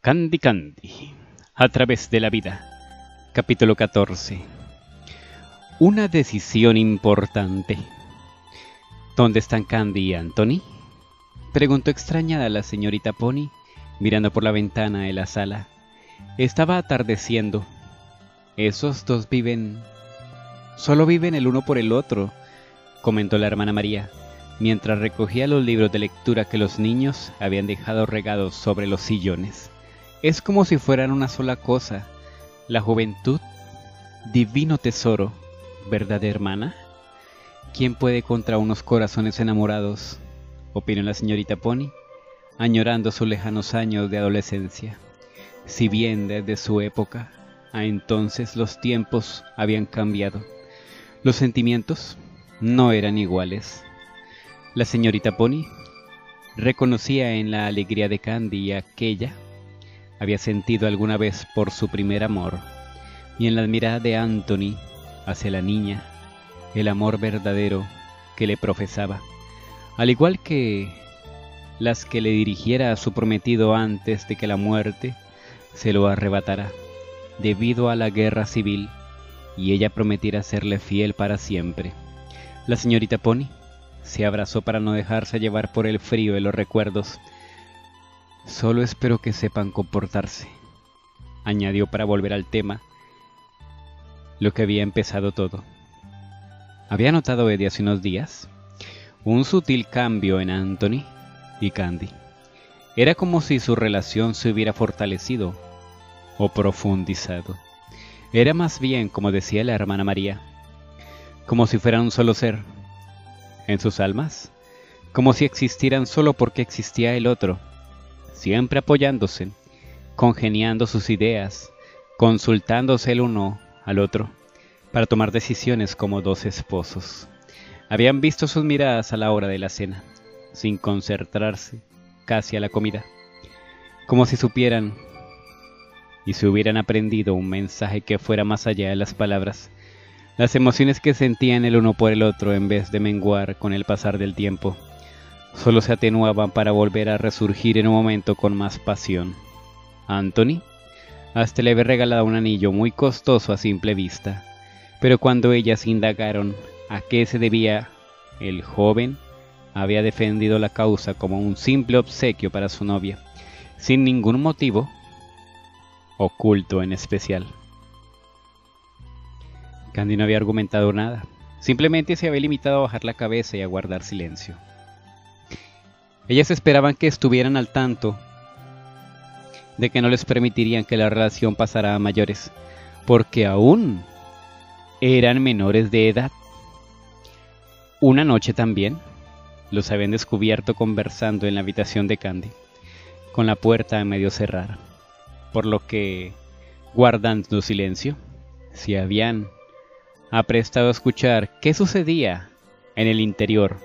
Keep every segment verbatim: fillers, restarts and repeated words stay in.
Candy Candy, a través de la vida. Capítulo catorce. Una decisión importante. ¿Dónde están Candy y Anthony?, preguntó extrañada la señorita Pony, mirando por la ventana de la sala. Estaba atardeciendo. Esos dos viven... Solo viven el uno por el otro, comentó la hermana María, mientras recogía los libros de lectura que los niños habían dejado regados sobre los sillones. Es como si fueran una sola cosa, la juventud, divino tesoro, ¿verdad, hermana? ¿Quién puede contra unos corazones enamorados?, opinó la señorita Pony, añorando sus lejanos años de adolescencia. Si bien desde su época a entonces los tiempos habían cambiado, los sentimientos no eran iguales. La señorita Pony reconocía en la alegría de Candy aquella había sentido alguna vez por su primer amor, y en la mirada de Anthony hacia la niña, el amor verdadero que le profesaba, al igual que las que le dirigiera a su prometido antes de que la muerte se lo arrebatara, debido a la guerra civil, y ella prometiera serle fiel para siempre. La señorita Pony se abrazó para no dejarse llevar por el frío de los recuerdos. Solo espero que sepan comportarse, añadió para volver al tema, lo que había empezado todo. Había notado desde hace unos días un sutil cambio en Anthony y Candy. Era como si su relación se hubiera fortalecido o profundizado. Era más bien, como decía la hermana María, como si fueran un solo ser en sus almas, como si existieran solo porque existía el otro, siempre apoyándose, congeniando sus ideas, consultándose el uno al otro para tomar decisiones como dos esposos. Habían visto sus miradas a la hora de la cena, sin concentrarse casi a la comida, como si supieran y se hubieran aprendido un mensaje que fuera más allá de las palabras. Las emociones que sentían el uno por el otro, en vez de menguar con el pasar del tiempo, solo se atenuaban para volver a resurgir en un momento con más pasión. Anthony hasta le había regalado un anillo muy costoso a simple vista, pero cuando ellas indagaron a qué se debía, el joven había defendido la causa como un simple obsequio para su novia, sin ningún motivo oculto en especial. Candy no había argumentado nada, simplemente se había limitado a bajar la cabeza y a guardar silencio. Ellas esperaban que estuvieran al tanto de que no les permitirían que la relación pasara a mayores, porque aún eran menores de edad. Una noche también los habían descubierto conversando en la habitación de Candy, con la puerta a medio cerrar, por lo que, guardando silencio, se habían aprestado a escuchar qué sucedía en el interior.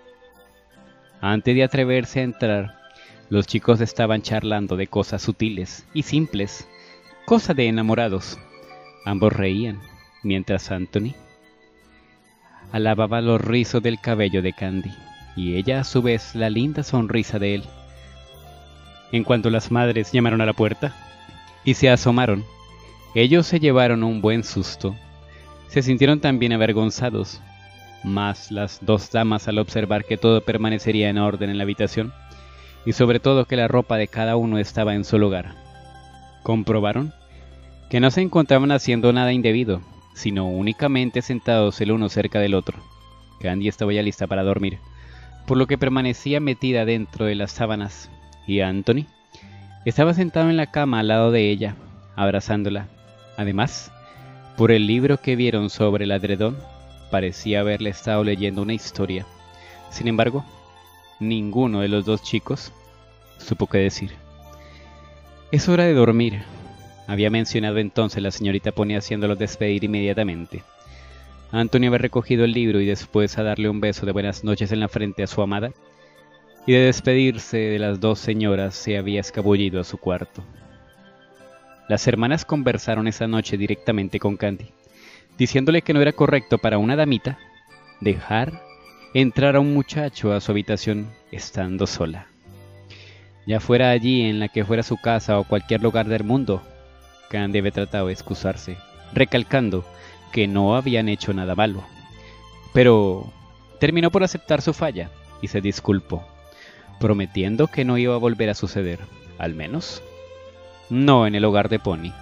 Antes de atreverse a entrar, los chicos estaban charlando de cosas sutiles y simples, cosa de enamorados. Ambos reían, mientras Anthony alababa los rizos del cabello de Candy, y ella a su vez la linda sonrisa de él. En cuanto las madres llamaron a la puerta y se asomaron, ellos se llevaron un buen susto. Se sintieron también avergonzados, más las dos damas al observar que todo permanecería en orden en la habitación, y sobre todo que la ropa de cada uno estaba en su lugar. Comprobaron que no se encontraban haciendo nada indebido, sino únicamente sentados el uno cerca del otro. Candy estaba ya lista para dormir, por lo que permanecía metida dentro de las sábanas, y Anthony estaba sentado en la cama al lado de ella, abrazándola. Además, por el libro que vieron sobre el edredón, parecía haberle estado leyendo una historia. Sin embargo, ninguno de los dos chicos supo qué decir. «Es hora de dormir», había mencionado entonces la señorita Pony, haciéndolos despedir inmediatamente. Anthony había recogido el libro y después a darle un beso de buenas noches en la frente a su amada, y de despedirse de las dos señoras se había escabullido a su cuarto. Las hermanas conversaron esa noche directamente con Candy, diciéndole que no era correcto para una damita dejar entrar a un muchacho a su habitación estando sola. ya fuera allí en la que fuera su casa o cualquier lugar del mundo. Candy había tratado de excusarse, recalcando que no habían hecho nada malo, pero terminó por aceptar su falla y se disculpó, prometiendo que no iba a volver a suceder, al menos no en el hogar de Pony.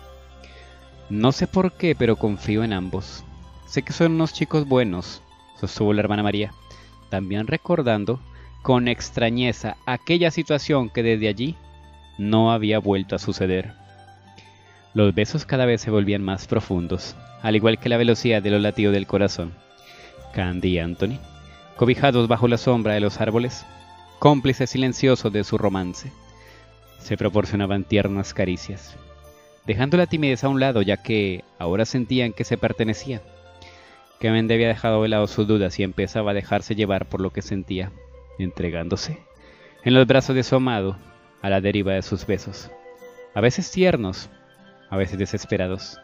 No sé por qué, pero confío en ambos. Sé que son unos chicos buenos, sostuvo la hermana María, también recordando con extrañeza aquella situación que desde allí no había vuelto a suceder. Los besos cada vez se volvían más profundos, al igual que la velocidad de los latidos del corazón. Candy y Anthony, cobijados bajo la sombra de los árboles, cómplices silenciosos de su romance, se proporcionaban tiernas caricias, dejando la timidez a un lado, ya que ahora sentían que se pertenecían. Candy había dejado de lado sus dudas y empezaba a dejarse llevar por lo que sentía, entregándose en los brazos de su amado a la deriva de sus besos, a veces tiernos, a veces desesperados.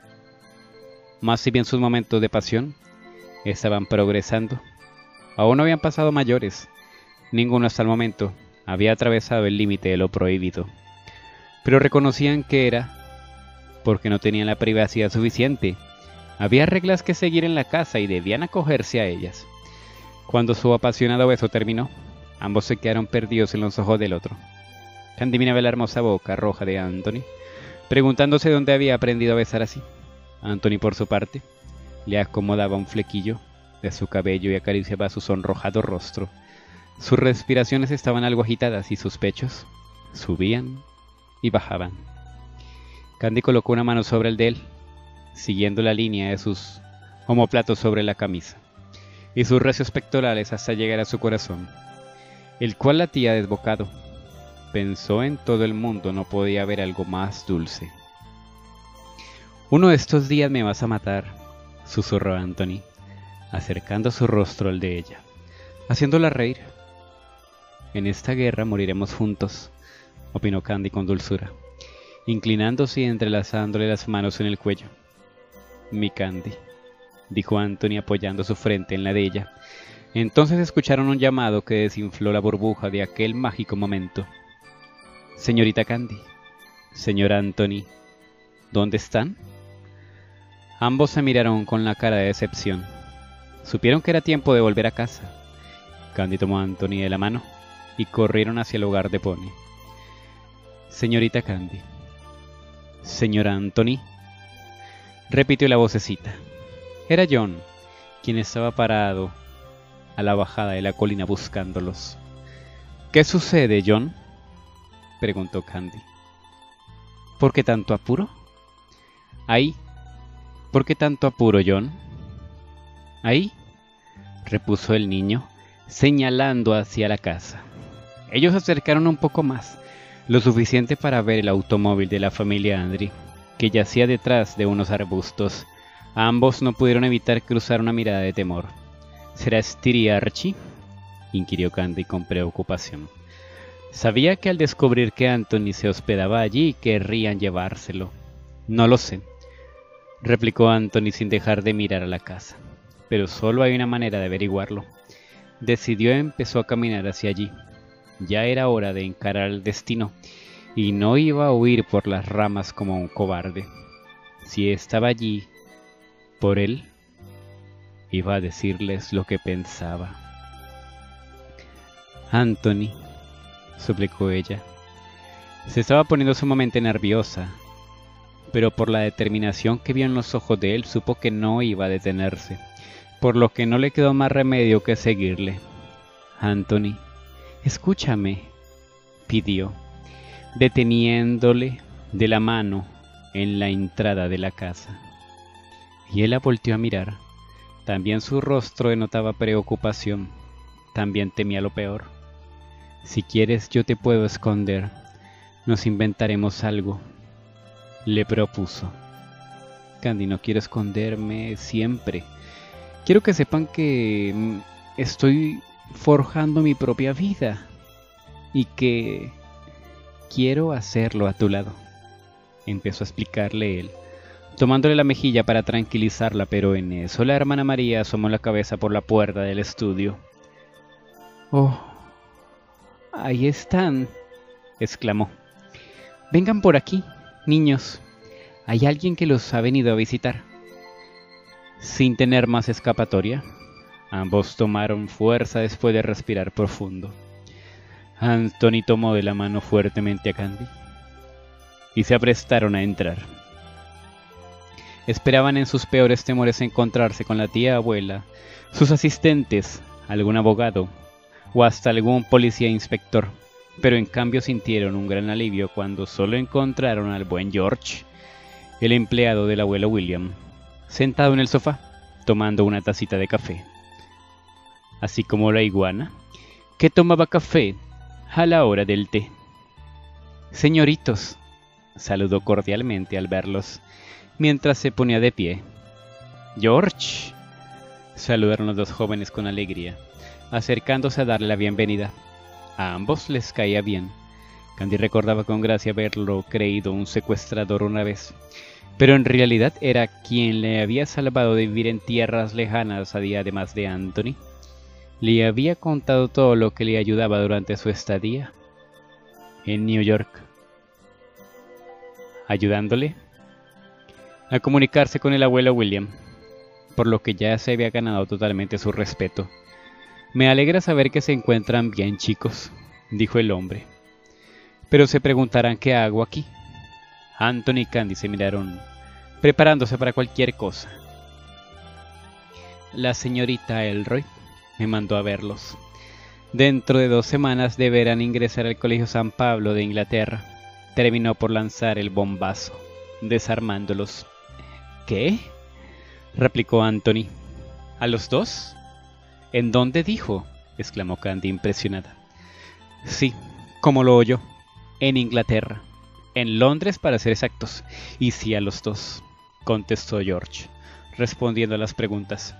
Más si bien sus momentos de pasión estaban progresando, aún no habían pasado mayores, ninguno hasta el momento había atravesado el límite de lo prohibido, pero reconocían que era porque no tenían la privacidad suficiente. Había reglas que seguir en la casa y debían acogerse a ellas. Cuando su apasionado beso terminó, ambos se quedaron perdidos en los ojos del otro. Candy miraba la hermosa boca roja de Anthony, preguntándose dónde había aprendido a besar así. Anthony, por su parte, le acomodaba un flequillo de su cabello y acariciaba su sonrojado rostro. Sus respiraciones estaban algo agitadas y sus pechos subían y bajaban. Candy colocó una mano sobre el de él, siguiendo la línea de sus omóplatos sobre la camisa, y sus recios pectorales hasta llegar a su corazón, el cual latía desbocado. Pensó en todo el mundo no podía haber algo más dulce. «Uno de estos días me vas a matar», susurró Anthony, acercando su rostro al de ella, haciéndola reír. «En esta guerra moriremos juntos», opinó Candy con dulzura, inclinándose y entrelazándole las manos en el cuello. «Mi Candy», dijo Anthony apoyando su frente en la de ella. Entonces escucharon un llamado que desinfló la burbuja de aquel mágico momento. «Señorita Candy, señor Anthony, ¿dónde están?». Ambos se miraron con la cara de decepción. Supieron que era tiempo de volver a casa. Candy tomó a Anthony de la mano y corrieron hacia el hogar de Pony. «Señorita Candy, señor Anthony», repitió la vocecita. Era John, quien estaba parado a la bajada de la colina buscándolos. «¿Qué sucede, John?», preguntó Candy. «¿Por qué tanto apuro?». «Ahí». «¿Por qué tanto apuro, John?». «Ahí», repuso el niño, señalando hacia la casa. Ellos se acercaron un poco más, lo suficiente para ver el automóvil de la familia Andre, que yacía detrás de unos arbustos. Ambos no pudieron evitar cruzar una mirada de temor. «¿Será Steer Archie?», inquirió Candy con preocupación. Sabía que al descubrir que Anthony se hospedaba allí querrían llevárselo. «No lo sé», replicó Anthony sin dejar de mirar a la casa, «pero solo hay una manera de averiguarlo». Decidió y empezó a caminar hacia allí. Ya era hora de encarar el destino, y no iba a huir por las ramas como un cobarde. Si estaba allí por él, iba a decirles lo que pensaba. «Anthony», suplicó ella. Se estaba poniendo sumamente nerviosa, pero por la determinación que vio en los ojos de él supo que no iba a detenerse, por lo que no le quedó más remedio que seguirle. «Anthony, escúchame», pidió, deteniéndole de la mano en la entrada de la casa. Y él la volteó a mirar. También su rostro denotaba preocupación. También temía lo peor. «Si quieres, yo te puedo esconder. Nos inventaremos algo», le propuso. «Candy, no quiero esconderme siempre. Quiero que sepan que estoy forjando mi propia vida y que quiero hacerlo a tu lado», empezó a explicarle él, tomándole la mejilla para tranquilizarla, pero en eso la hermana María asomó la cabeza por la puerta del estudio. «Oh, ahí están», exclamó. «Vengan por aquí, niños. Hay alguien que los ha venido a visitar». Sin tener más escapatoria, ambos tomaron fuerza después de respirar profundo. Anthony tomó de la mano fuertemente a Candy y se aprestaron a entrar. Esperaban en sus peores temores encontrarse con la tía abuela, sus asistentes, algún abogado o hasta algún policía inspector, pero en cambio sintieron un gran alivio cuando solo encontraron al buen George, el empleado del abuelo William, sentado en el sofá, tomando una tacita de café, así como la iguana, que tomaba café a la hora del té. «Señoritos», saludó cordialmente al verlos, mientras se ponía de pie. «George», saludaron los dos jóvenes con alegría, acercándose a darle la bienvenida. A ambos les caía bien. Candy recordaba con gracia haberlo creído un secuestrador una vez, pero en realidad era quien le había salvado de vivir en tierras lejanas a día además de Anthony. Le había contado todo lo que le ayudaba durante su estadía en New York, ayudándole a comunicarse con el abuelo William, por lo que ya se había ganado totalmente su respeto. «Me alegra saber que se encuentran bien, chicos», dijo el hombre. «Pero se preguntarán qué hago aquí». Anthony y Candy se miraron, preparándose para cualquier cosa. «La señorita Elroy me mandó a verlos. Dentro de dos semanas deberán ingresar al Colegio San Pablo de Inglaterra», terminó por lanzar el bombazo, desarmándolos. «¿Qué?», replicó Anthony. «¿A los dos? ¿En dónde dijo?», exclamó Candy impresionada. «Sí, como lo oyó, en Inglaterra, en Londres para ser exactos, y sí a los dos», contestó George, respondiendo a las preguntas.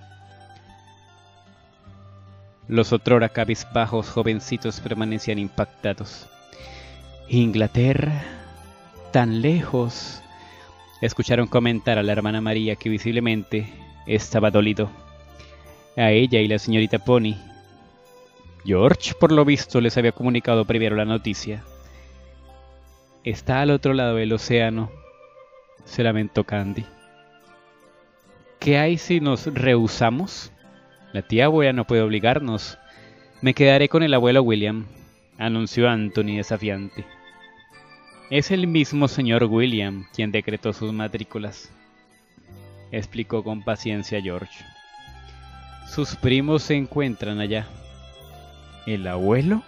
Los otrora cabizbajos jovencitos permanecían impactados. «¿Inglaterra? ¿Tan lejos?», escucharon comentar a la hermana María, que visiblemente estaba dolido. A ella y la señorita Pony, George, por lo visto, les había comunicado primero la noticia. «Está al otro lado del océano», se lamentó Candy. «¿Qué hay si nos rehusamos? La tía abuela no puede obligarnos. Me quedaré con el abuelo William», anunció Anthony desafiante. «Es el mismo señor William quien decretó sus matrículas», explicó con paciencia George. «Sus primos se encuentran allá». «¿El abuelo?»,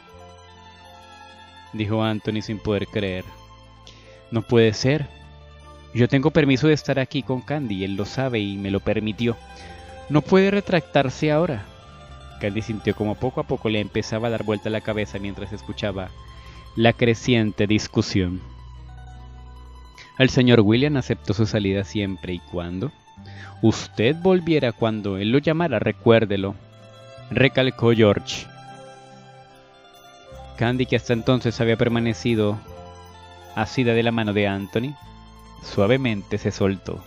dijo Anthony sin poder creer. «No puede ser. Yo tengo permiso de estar aquí con Candy, él lo sabe y me lo permitió. No puede retractarse ahora». Candy sintió como poco a poco le empezaba a dar vuelta la cabeza mientras escuchaba la creciente discusión. El señor William aceptó su salida siempre y cuando usted volviera cuando él lo llamara, recuérdelo, recalcó George. Candy, que hasta entonces había permanecido asida de la mano de Anthony, suavemente se soltó.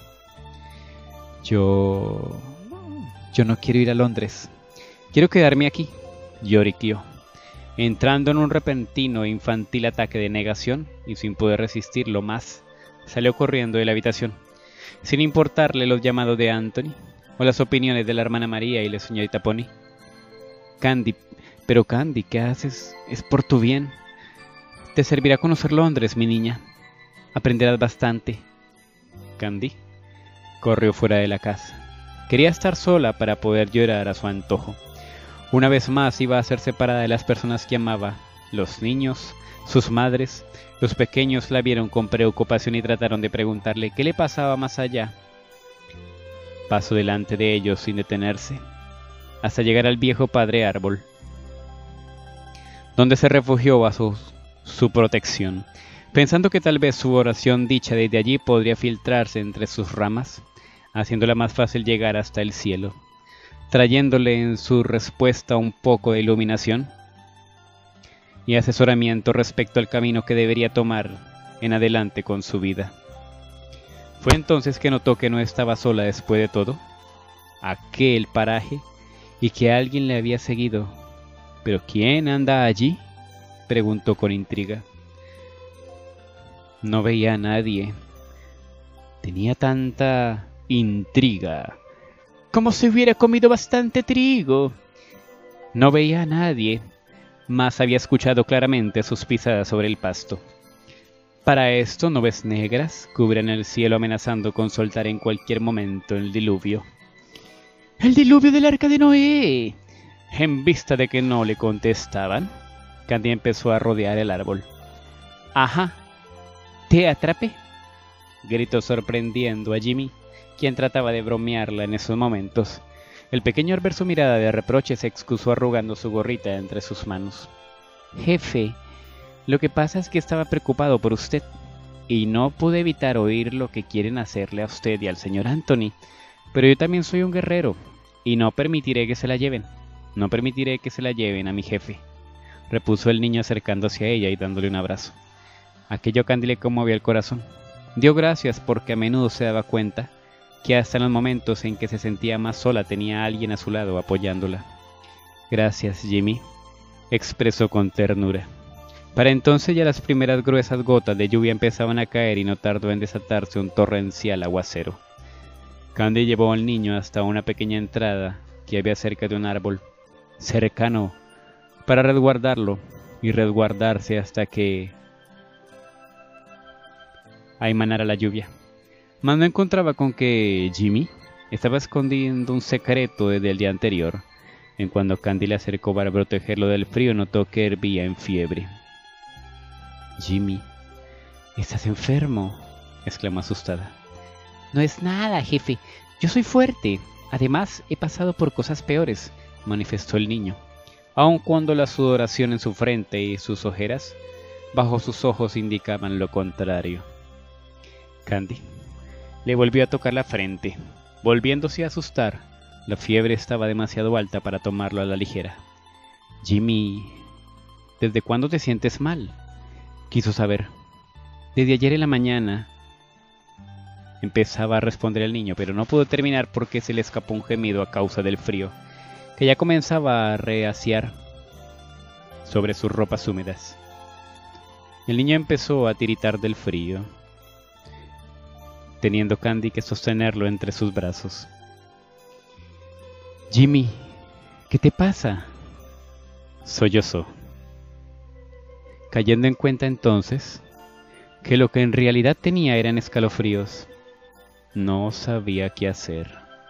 Yo... Yo no quiero ir a Londres. Quiero quedarme aquí, lloriqueó, entrando en un repentino e infantil ataque de negación, y sin poder resistirlo más, salió corriendo de la habitación, sin importarle los llamados de Anthony o las opiniones de la hermana María y la señorita Pony. Candy, pero Candy, ¿qué haces? Es por tu bien. Te servirá conocer Londres, mi niña. Aprenderás bastante. Candy corrió fuera de la casa. Quería estar sola para poder llorar a su antojo. Una vez más iba a ser separada de las personas que amaba. Los niños, sus madres, los pequeños la vieron con preocupación y trataron de preguntarle qué le pasaba más allá. Pasó delante de ellos sin detenerse, hasta llegar al viejo padre árbol, donde se refugió bajo su protección, pensando que tal vez su oración dicha desde allí podría filtrarse entre sus ramas, haciéndola más fácil llegar hasta el cielo, trayéndole en su respuesta un poco de iluminación y asesoramiento respecto al camino que debería tomar en adelante con su vida. Fue entonces que notó que no estaba sola después de todo, aquel paraje, y que alguien le había seguido. ¿Pero quién anda allí?, preguntó con intriga. No veía a nadie. Tenía tanta intriga, como si hubiera comido bastante trigo. No veía a nadie, mas había escuchado claramente sus pisadas sobre el pasto. Para esto, nubes negras cubren el cielo amenazando con soltar en cualquier momento el diluvio. ¡El diluvio del arca de Noé! En vista de que no le contestaban, Candy empezó a rodear el árbol. ¡Ajá! ¿Te atrapé?, gritó sorprendiendo a Jimmy, quien trataba de bromearla en esos momentos. El pequeño al ver su mirada de reproche se excusó arrugando su gorrita entre sus manos. Jefe, lo que pasa es que estaba preocupado por usted, y no pude evitar oír lo que quieren hacerle a usted y al señor Anthony, pero yo también soy un guerrero, y no permitiré que se la lleven. No permitiré que se la lleven a mi jefe, repuso el niño acercándose a ella y dándole un abrazo. Aquello a Candy le conmovió el corazón. Dio gracias porque a menudo se daba cuenta que hasta en los momentos en que se sentía más sola tenía a alguien a su lado apoyándola. Gracias, Jimmy, expresó con ternura. Para entonces ya las primeras gruesas gotas de lluvia empezaban a caer y no tardó en desatarse un torrencial aguacero. Candy llevó al niño hasta una pequeña entrada que había cerca de un árbol cercano para resguardarlo y resguardarse hasta que emanara la lluvia. Mas no encontraba con que Jimmy estaba escondiendo un secreto desde el día anterior. En cuando Candy le acercó para protegerlo del frío, notó que hervía en fiebre. Jimmy, ¿estás enfermo?, exclamó asustada. No es nada, jefe. Yo soy fuerte. Además, he pasado por cosas peores, manifestó el niño, aun cuando la sudoración en su frente y sus ojeras bajo sus ojos indicaban lo contrario. Candy le volvió a tocar la frente, volviéndose a asustar. La fiebre estaba demasiado alta para tomarlo a la ligera. Jimmy, ¿desde cuándo te sientes mal?, quiso saber. Desde ayer en la mañana, empezaba a responder el niño, pero no pudo terminar porque se le escapó un gemido a causa del frío, que ya comenzaba a reaciar sobre sus ropas húmedas. El niño empezó a tiritar del frío, teniendo Candy que sostenerlo entre sus brazos. Jimmy, ¿qué te pasa?, sollozó, cayendo en cuenta entonces que lo que en realidad tenía eran escalofríos. No sabía qué hacer.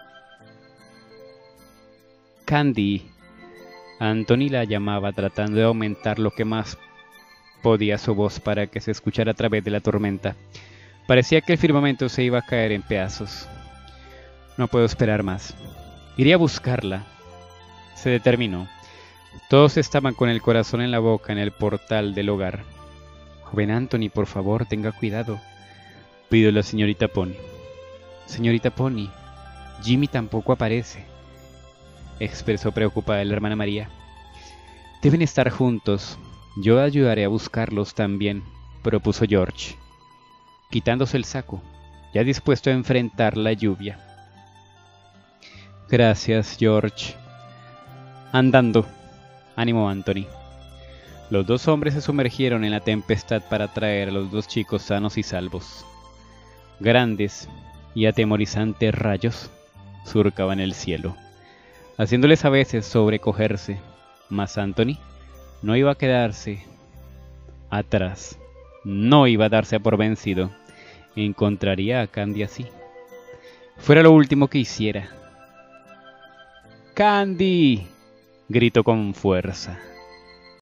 Candy, Anthony la llamaba tratando de aumentar lo que más podía su voz para que se escuchara a través de la tormenta. Parecía que el firmamento se iba a caer en pedazos. No puedo esperar más. Iré a buscarla. Se determinó. Todos estaban con el corazón en la boca en el portal del hogar. Joven Anthony, por favor, tenga cuidado, pidió la señorita Pony. Señorita Pony, Jimmy tampoco aparece, expresó preocupada la hermana María. Deben estar juntos. Yo ayudaré a buscarlos también, propuso George, quitándose el saco, ya dispuesto a enfrentar la lluvia. Gracias, George. Andando, animó Anthony. Los dos hombres se sumergieron en la tempestad para traer a los dos chicos sanos y salvos. Grandes y atemorizantes rayos surcaban el cielo, haciéndoles a veces sobrecogerse, mas Anthony no iba a quedarse atrás, no iba a darse por vencido. Encontraría a Candy así, fuera lo último que hiciera. ¡Candy!, gritó con fuerza.